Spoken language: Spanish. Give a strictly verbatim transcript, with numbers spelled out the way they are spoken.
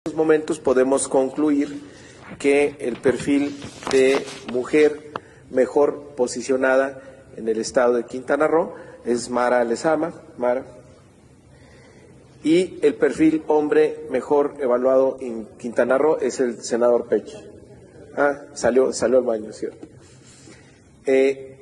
estos momentos podemos concluir que el perfil de mujer mejor posicionada en el estado de Quintana Roo es Mara Lezama, Mara, y el perfil hombre mejor evaluado en Quintana Roo es el senador Pech. Ah, salió, salió al baño, ¿cierto? Eh,